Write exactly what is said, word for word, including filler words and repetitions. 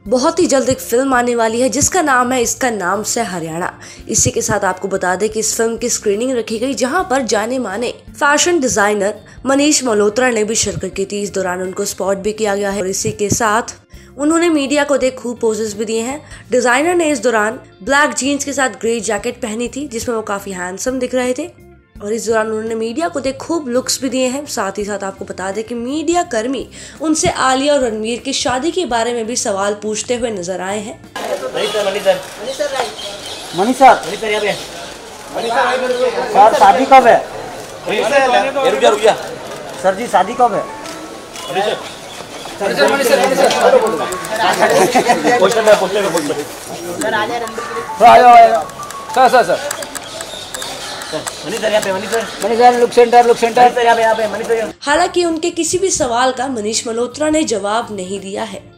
बहुत ही जल्द एक फिल्म आने वाली है जिसका नाम है इसका नाम से हरियाणा। इसी के साथ आपको बता दें कि इस फिल्म की स्क्रीनिंग रखी गई, जहां पर जाने माने फैशन डिजाइनर मनीष मल्होत्रा ने भी शिरकत की थी। इस दौरान उनको स्पॉट भी किया गया है और इसी के साथ उन्होंने मीडिया को देख खूब पोजेस भी दिए हैं। डिजाइनर ने इस दौरान ब्लैक जीन्स के साथ ग्रे जैकेट पहनी थी, जिसमें वो काफी हैंडसम दिख रहे थे और इस दौरान उन्होंने मीडिया को देख खूब लुक्स भी दिए हैं। साथ ही साथ आपको बता दें कि मीडिया कर्मी उनसे आलिया और रणवीर की शादी के बारे में भी सवाल पूछते हुए नजर आए हैं। मनीषा सर शादी कब है? रुक जा रुक जा सर जी, शादी कब है? Sir sir sir look centre look centre. हालांकि उनके किसी भी सवाल का मनीष मल्होत्रा ने जवाब नहीं दिया है।